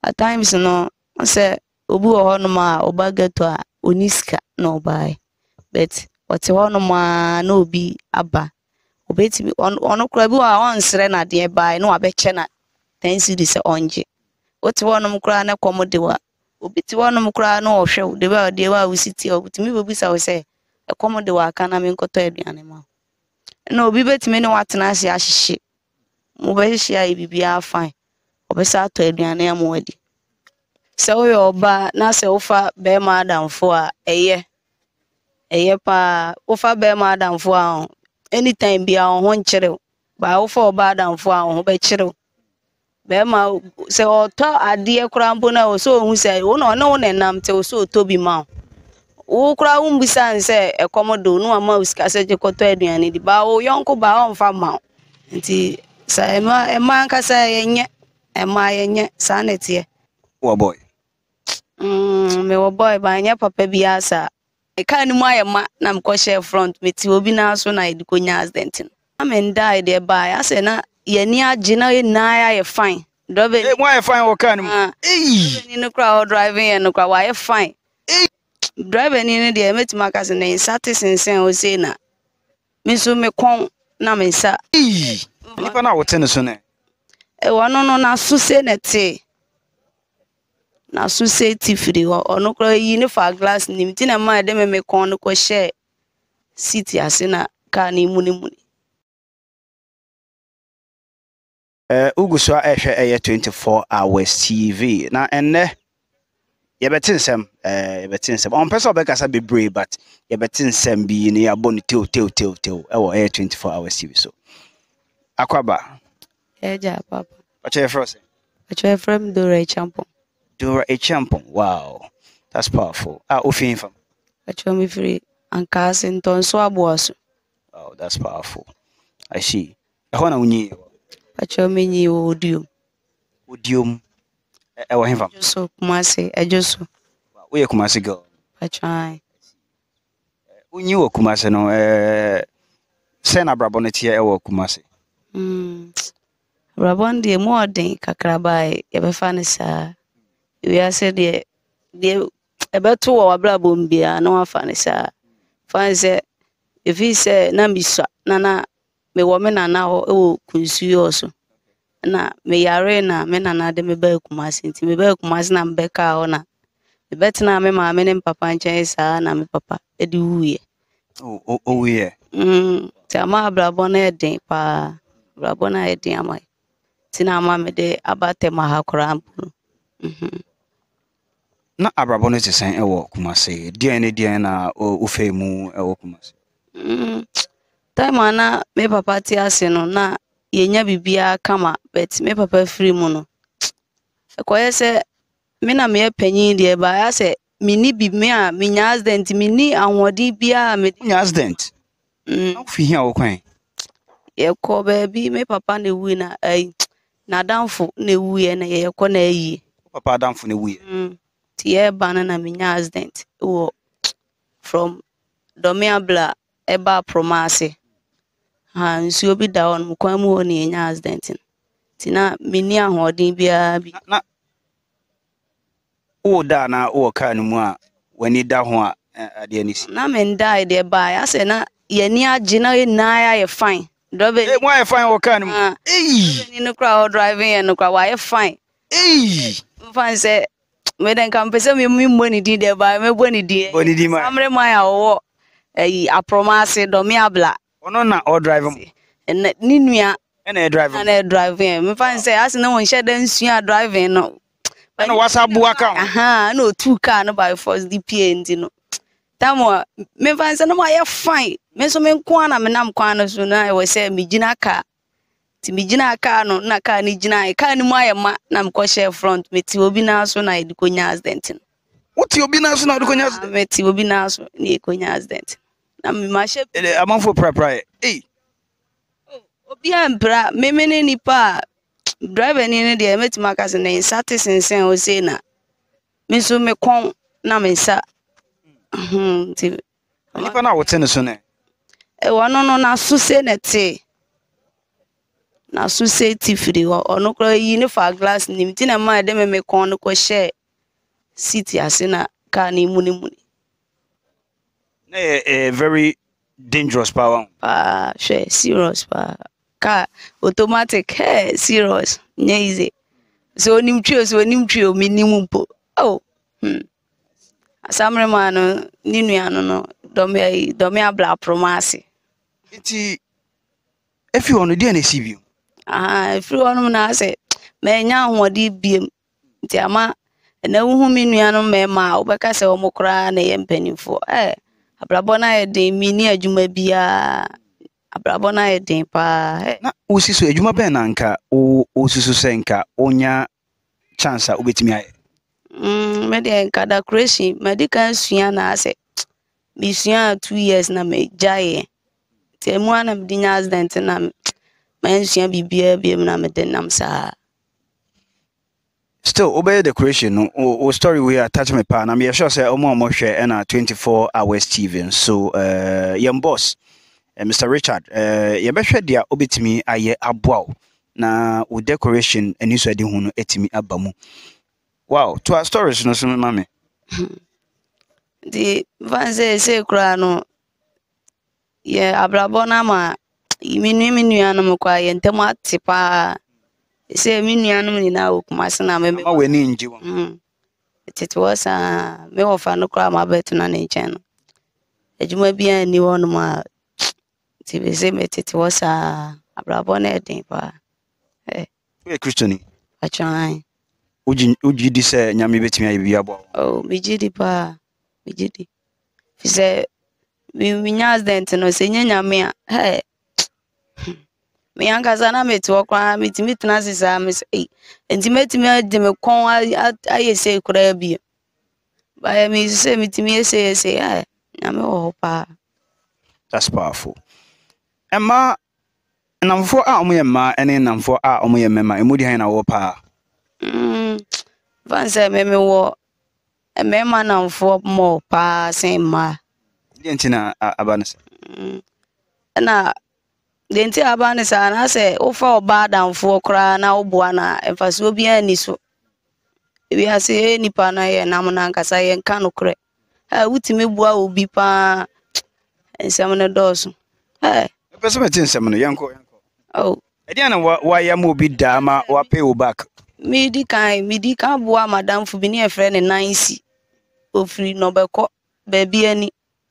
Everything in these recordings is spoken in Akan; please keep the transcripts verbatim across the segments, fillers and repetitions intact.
At times no I say obi wo ho no ma oba Ghetto a oniska no buy. But what ho no ma na obi aba. Obetimi ono kura bi wa onsre na de buy no abeche na ten cedis onje. What ho no kura na komode wa. Obiti ho no kura na ohwe de ba de wa usiti obitimi bobisa we say e komode wa aka na me nkoto aduane ma. Na obi betimi ne watena ase ahihye. Mo be hihye ayi bibia fine. Obesa to aduane am wadi. Se wo yoba na se wo fa be ma adamfo a eye eye pa wo fa be ma adamfo a anytime bia ho nkyere ba wo fa oba adamfo a ho be kyere be ma se o to ade kura mpo na wo so hu se wo no ne wo nenam te wo so to bi ma wo kura wo mbisa nse ekomodo no ama usika se je koto aduane di ba wo yonko ba on fa ma nti sa ema ema nkasa yenye ema yenye sanete wo boy mm me wo boy ba nya papa bi asa e kan mu ayema na mko share front meti obi na so na edikonya accident no am die there by asa na ye ni age na ye na ya ye fine driver eh mo ye fine wo kan mu eh ni no crowd driving and no crowd why ye fine eh driver ni ni there meti makase na satisfaction o say na me so me kon na me sa eh nipa na wo tene so ne e wono no na so say na te na so say tifiri ono kro yi ne fa glass ni mti na ma de me kon no ko share city ase na ka ni muni muni eh uguso ehwe eye twenty-four hours T V na enne ye betinsem eh ye betinsem on person be kasa be brave but ye betinsem bi ni aboni tew tew tew tew e wo eye twenty-four hours T V so akwaba eja papa acha froze acha from Dora Champion Dora a champion. Wow, that's powerful. Ah, ofin fam. Acha me free ankase nton so aboaso. Oh, that's powerful. I see. E ho na unyi. Acha me nyi odium. Odium. E wo hin fam. So Kumasi, ejoso. Wow, we Kumasi girl. Acha. Unyi wo Kumasi no eh se na brabo ne tie e wo Kumasi. Mm. Brabon de mo den kakraba e be fa ne sa. We are said the the about two or blabum bia no afani sa fan say if he say na miswa na na me woman na na o kunsu also na me yare na me na na de me ba Kumasi nti me ba Kumasi na me ka ho na me betina me ma me ne papa nchen sa na me papa e di wuye oh oh we mm ti ama blabon na den pa blabon na den ama ti na ama me de abate ma ha kora ampu mhm na abrabo no tesen e wo Kumasi dia ne dia na o femu e wo Kumasi mm time ana me papa ti ase no na yenya bibia kama but me papa free mu no ekoye se me na me panyin de ba ya se mini bi me a minya accident mini ahodi bia me nya accident mm na fi hia wo kwan ye ko ba bi me papa na wu na ai na danfo na wu ye na ye ko na ayi papa danfo na wu ye mm ti e bana na minya accident wo from Domiabla eba promase ha nsi obi da on mkwan mu ho ne nya accident ti na mini ahodin bia bi na o da na o ka no mu a wani da ho a ade ni si na men die de ba ya se na ye ni age na ye na ya ye fine driver eh mo ye fine o ka no mu eh ni no crowd driving and no crowd wa ye fine eh fine say me den kan pese me mu money di de ba me boni di boni di ma amre ma ya wo eh apromase Domiabla ono na o drive mu en ni nua na e drive na e driving me fine say as na won share dan sua driving no na whatsapp bu account aha no two car no by force D P A ndi no tamo me fine say no ma ye fine me so me nko na me nam kwan no so na e we say me gina car ti me gina car no na car ni gina e car ni mu ayema na me ko share front me ti obi na so na edikonya accident no uti obi na so na edikonya accident me ti obi na so na edikonya accident na me ma she amanfo pra pra eh obi ambra me me ne nipa driver ni ne de meti makase na satisfaction o say na me so me kon na me sa mhm ti nipa na wo tene so ne e wono no na so say na te na so say tifiri o no kro yi ne fa glass nim ti na ma de me me kon no ko share city ase na car ni mu ni mu ni a very dangerous power. Ah, share serious pa. Car automatic, hey, serious. Nya easy. So nim trio so nim trio minimum po. Oh. Hmm. Asamre man no ni nua no no do me do me abla promase. Iti if you on the C V. Ah, if you on na say me nya ahodi biem. Nti ama na hu mi nua no me ma obeka se omo kra na ye mpanimfo. Eh, abrabo na ye den mi ni adwuma bia. Abrabo na ye den pa. Eh. Na osiso adwuma ben na nka o osiso senka onya chance a obetimi aye. Mm, me de nka da creation, me de kan sua na ase. Me sua two years na me jaye. Ti mu ana me dinya accident na me sua bibia biem na me den nam sa. Still obey the creation no o story we attach me pa na me sure say omo omo hwe na twenty-four hours T V so uh yam boss uh, Mister Richard uh ye behwe dia obetimi aye aboa na o decoration ani so ade hu no etimi abamu. Wow, to our stories no so mama. The vanze say kra no ye abrabo na ma iminu iminu no kwa ye ntem atipa say mi nuanum ni na okumase na me ma we ni nji wo. Mm. It was uh me ofa no kra ma betu na ne nchen no. Ejuma bia ni wonu ma ti be say me it was uh abrabo na edin pa. Eh. We Christian. Achan. Uji uji di se nyame betimi aye bia bo. Oh, mi jidi pa. Mi jidi. Fi say mi mi accident no say nyame a. Hey. Me yanga sana me to kwa me timi tuna sisa me say enti metimi de me kon aye say kura bi ba me say metimi say say ah na me wo pa. That's powerful. Emma namfo a omo ye ma ene namfo a omo ye mema emudi han na wo pa. Mm. Van say me me wo e me ma namfo mo pa sen ma. Enti na abanese. Mm. Na denti abane sa na se ofa oba danfo kra na oboa na emfaso obi ani so ebi ase nipa na ye nam na nkasa ye nka no kre ha wutime bua obi pa ensem ne doso eh Pese me tin sem no yanko yanko. Oh, E dia na wa ya mo obi da ma wa pay o back. mi di kan mi di kan bua madam fu bi ne efre ne nansi ofri no beko ba bi ani.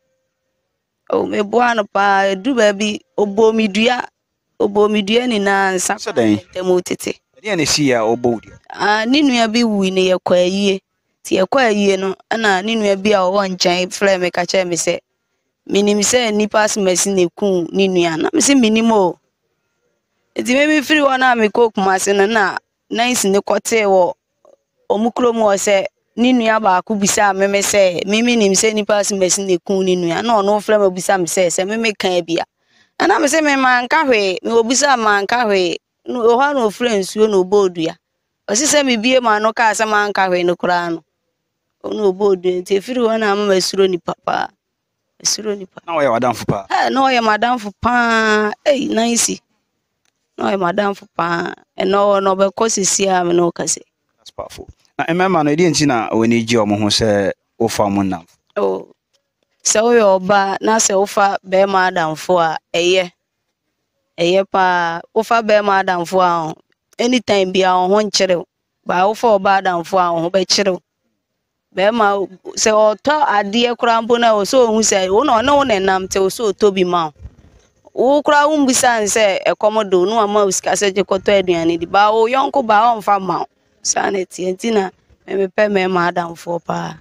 Oh, me bua no pa du ba bi obo mi dua obo mi dua ni na nsa So den temo tete. e dia na si ya obo dia. Ah, ni nua bi wu ne yakwa ayie. Ti yakwa ayie no na ni nua bi a wo nchen frɛ me ka kyerɛ me sɛ minim sɛ nipa smasi ne ku ni nua na me sɛ minim o. Ti me mi free one am ko kumase no na nice ne kote wo omukro mu o sɛ ni nua ba ko bisa me me sɛ me minim sɛ nipa smasi ne ku ni nua na ono frɛ me bisa me sɛ sɛ me me kan bia. Ana me sɛ me man ka hwe me obisa man ka hwe no o ha no frɛ nsuo no bodua. Osi se me bie ma no ka se man ka hwe no kra no. Ono obodu nti efiri wona ma masuro ni papa. Masuro ni papa. Na wo ya wadamfo pa. Eh no ye madam fu pa. Eh nice. No ye madam fu pa. E no no be kosisi a me no kase. That's powerful. Na emema no e di nti na we ni gi omo ho se wo fa mo nam. Oh. Se wo yo ba na se wo fa be ma adamfo a eye. Eye pa wo fa be ma adamfo a anytime bia ho nkyere ba wo fa oba adamfo a ho be kyere be ma se oto ade kura mpo na wo so hu se wo no ne wo nenam te wo so otobi ma wo kura wo mbisa nse ekomodo no ama usika se je koto aduane di ba wo yonko ba on fa ma sanity entina me me pe me ma adamfo pa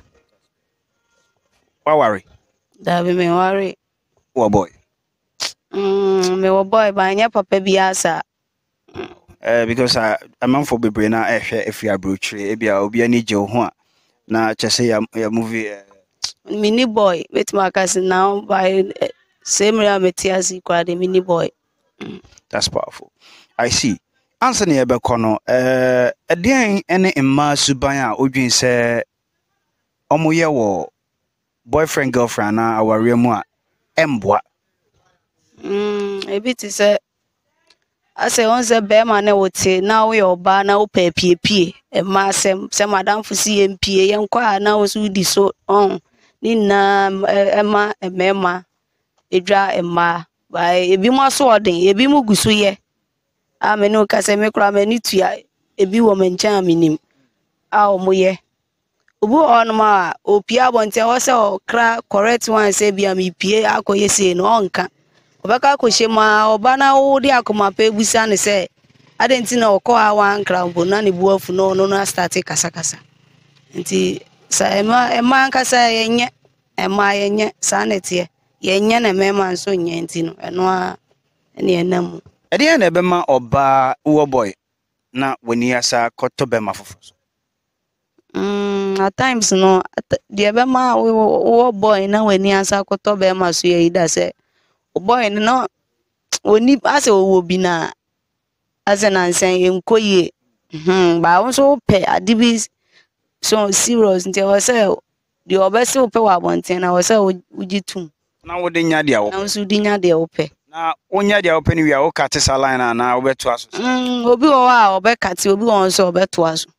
Wa worry. da be me worry Wo boy. mm me wo boy ba nya papa bi asa. Uh, because I am for bebre na ehwe efi abrochire e bia obi ani je ho a na chese ya ya movie uh, mini boy with my cousin now by uh, same real metiasi kwa the mini boy. Mm. That's powerful. I see. Answer ne ebe kono eh edien ene emma suban a odwin se omoye wo boyfriend girlfriend na aware mu a emboa. Mm, a bit is a ase on se be ma na wote na wo ye oba na wo pa pie pie e ma sem se madam fu si empie ye nkwa na wo su di so on ni na e ma e mema edwa e ma ba ebi mo so odin ebi mu gusu ye a me no ka se me kura me ni tua ebi wo me ncha minim a o mo ye obu on ma opia bonte wo se okra correct one se bia me pie akoye se no onka obeka ko shema oba na wo di akoma pa ebusa ne se adenti na okọ awa nkrambo na ne buafu no no na start kasa kasa nti sa ema ema kasa yenye ema yenye sa netie yenye na mema nso nye nti no eno a ene enamu ede na ebe ma oba wo boy na woni asa koto be ma fofo mm at times no the ebe ma wo boy na woni asa koto be ma so ye ida se boy no oni ase owo bi na ase na nsen enkoye hmm ba won so pe adibi so serious nti o se the obese pe wa bonten na o se ujitum na wo de nya dia wo na so di nya de wo pe na onya dia wo pe ni wi a wo kate saline na wo beto aso mm obi wo a obekate obi won so obeto aso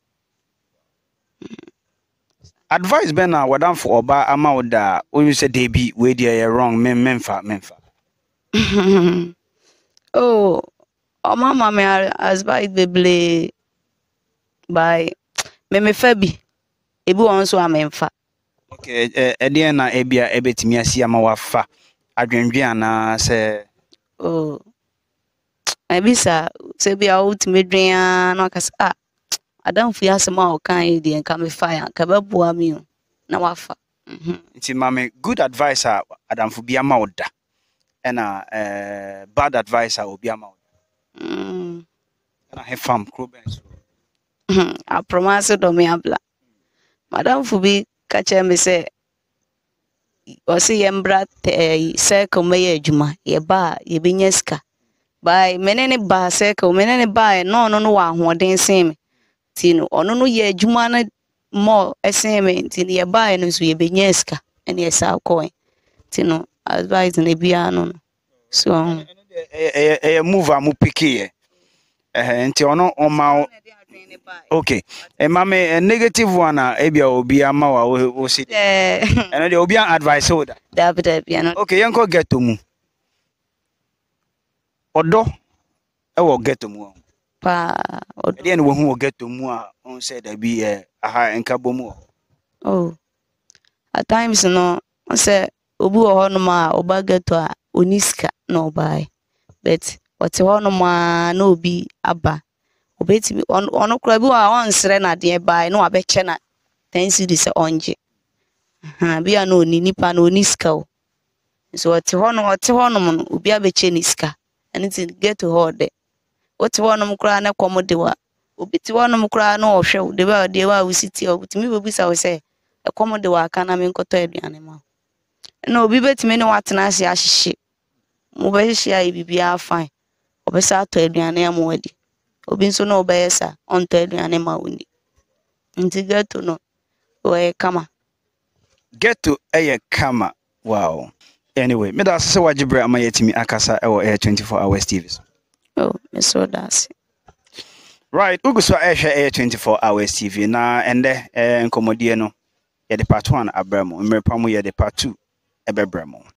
advice ben na wadam for oba ama wo da o you say dey be we dey wrong men menfa menfa oh oh mama me as by beble by me me fabi ebi won so amemfa okay eh ede na ebia ebetimi asi ama wafa adwendwe ana se oh ebisa se bia ultimate dwen na kasa ah adam fu yasema o kan e de nka me fa ya ka beboa mi na wafa mhm nti mame good advice a adam fu bia ma oda ena eh bad advice a obi ama oda mm na he fam crobens I promise do me abla madam fu bi ka che me se o se yembra te circle me ye adwuma ye ba ye benyeska bai menene ba circle menene ba no no no wa hoden sen me tino ono no ye adwuma na mo esen me tino ye ba no so ye benyeska ene ye sa coin tino advice na bia no so eh eh move am picky eh nti ono oma okay e mame negative one a ebia obi ama wa wo si eh eno de obi advice oda da bita bia no okay yenko Ghetto mu odo e wo Ghetto mu pa odo de wo hu wo Ghetto mu a on say da bi eh aha enka bomu oh at times no say obi wo ho no ma oba Ghetto a oniska na obai but what ho no ma na obi aba obetimi ono kura bi wa onsre na de bai no abeche na ten series onje ha bia no ni nipa na oniska o so what ho no what ho no no obi abeche niska anything Ghetto ho de what ho no kura na komode wa obiti ho no kura na ohwe de ba de wa usiti obitimi bebisa wo se ekomode wa aka na me nkoto aduane ma na obi betimi ne watena ase ahihye mo be hihye ayi bibia fine obesa ato aduane am wadi obi nso na obeyesa onto aduane ma woni nti Ghetto no we kama Ghetto eye kama wow anyway me da se wajibre ama yetimi akasa e wo twenty-four hours T V oh me so that's right uguso ehwe twenty-four hours T V na ende eh nkomodie no ye de part one abramo mrepamu ye de part two ebebramo